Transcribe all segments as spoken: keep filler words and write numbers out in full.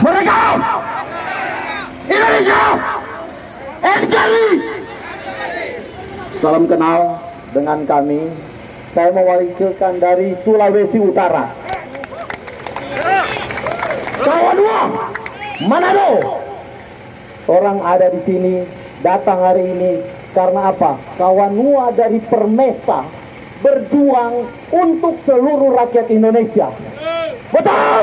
Mereka Indonesia N K R I. Salam kenal dengan kami. Saya mewakilkan dari Sulawesi Utara. Kawan dua Manado. Orang ada di sini datang hari ini karena apa? Kawan Nua dari Permesta berjuang untuk seluruh rakyat Indonesia. Betul?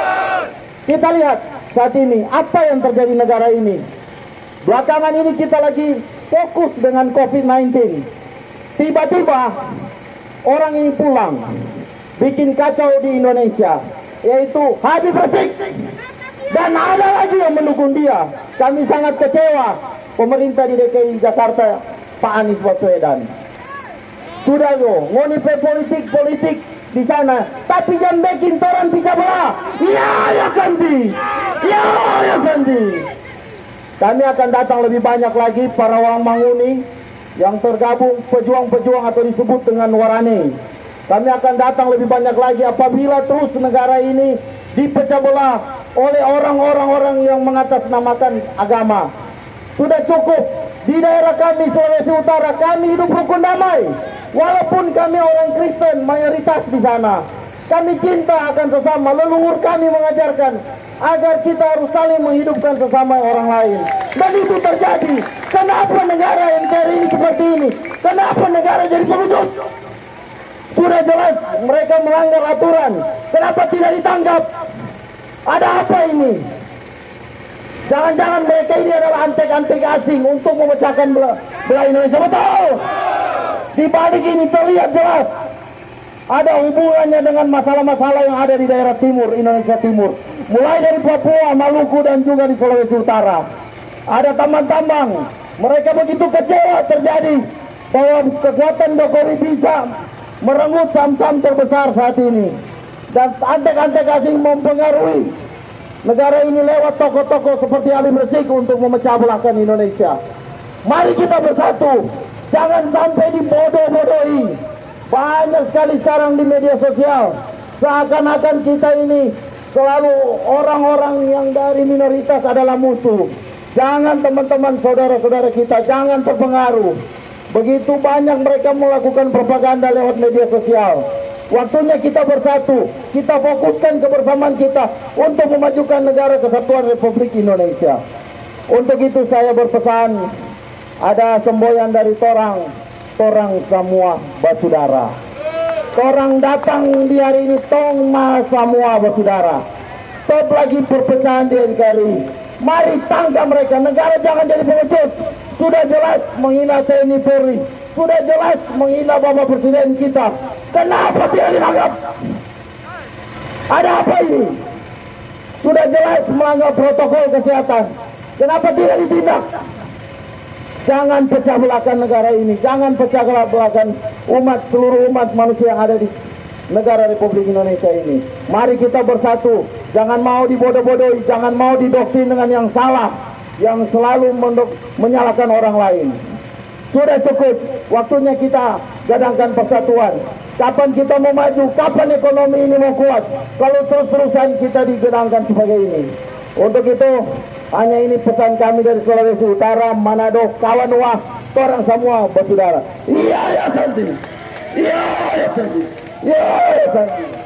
Kita lihat saat ini apa yang terjadi negara ini. Belakangan ini kita lagi fokus dengan COVID sembilan belas. Tiba-tiba orang ini pulang, bikin kacau di Indonesia, yaitu Habib Rizik. Dan ada lagi yang mendukung dia. Kami sangat kecewa pemerintah di D K I Jakarta, Pak Anies Baswedan. Sudah yo, ngoni politik-politik di sana, tapi jangan bikin toran pecah belah. Ya, ya ganti. Ya, ya ganti. Kami akan datang lebih banyak lagi para orang Manguni yang tergabung pejuang-pejuang atau disebut dengan Warane. Kami akan datang lebih banyak lagi apabila terus negara ini dipecah belah oleh orang-orang yang mengatasnamakan agama. Sudah cukup. Di daerah kami Sulawesi Utara kami hidup rukun damai. Walaupun kami orang Kristen mayoritas di sana, kami cinta akan sesama. Leluhur kami mengajarkan agar kita harus saling menghidupkan sesama orang lain. Dan itu terjadi. Kenapa negara N K R I ini seperti ini? Kenapa negara jadi pengecut? Sudah jelas mereka melanggar aturan. Kenapa tidak ditangkap? Ada apa ini? Jangan-jangan mereka ini adalah antek-antek asing untuk memecahkan belah, belah Indonesia. Betul? Di balik ini terlihat jelas ada hubungannya dengan masalah-masalah yang ada di daerah timur, Indonesia Timur. Mulai dari Papua, Maluku, dan juga di Sulawesi Utara. Ada tambang-tambang. Mereka begitu kecewa terjadi bahwa kekuatan Jokowi bisa merenggut saham-saham terbesar saat ini. Dan antek-antek asing mempengaruhi negara ini lewat tokoh-tokoh seperti Habib Rizik untuk memecah belahkan Indonesia. Mari kita bersatu. Jangan sampai dibodoh-bodohi. Banyak sekali sekarang di media sosial seakan-akan kita ini selalu orang-orang yang dari minoritas adalah musuh. Jangan teman-teman, saudara-saudara kita, jangan terpengaruh. Begitu banyak mereka melakukan propaganda lewat media sosial. Waktunya kita bersatu, kita fokuskan kebersamaan kita untuk memajukan negara kesatuan Republik Indonesia. Untuk itu saya berpesan, ada semboyan dari torang, torang semua basudara. Torang datang di hari ini, tong ma semua basudara. Stop lagi perpecahan di N K R I. Mari tangkap mereka, negara jangan jadi pengecut. Sudah jelas menghina T N I Polri, sudah jelas menghina Bapak Presiden kita. Kenapa tidak ditangkap? Ada apa ini? Sudah jelas melanggar protokol kesehatan. Kenapa tidak ditindak? Jangan pecah belahkan negara ini. Jangan pecah belahkan umat, seluruh umat manusia yang ada di negara Republik Indonesia ini. Mari kita bersatu. Jangan mau dibodoh-bodohi. Jangan mau didoktrin dengan yang salah, yang selalu menyalahkan orang lain. Sudah cukup. Waktunya kita gadangkan persatuan. Kapan kita mau maju? Kapan ekonomi ini mau kuat? Kalau terus-terusan kita digedangkan sebagai ini. Untuk itu, hanya ini pesan kami dari Sulawesi Utara, Manado, kawan wah, orang semua bersaudara. Iya, ya, Santi. Iya, ya, Santi. Iya, ya, Santi.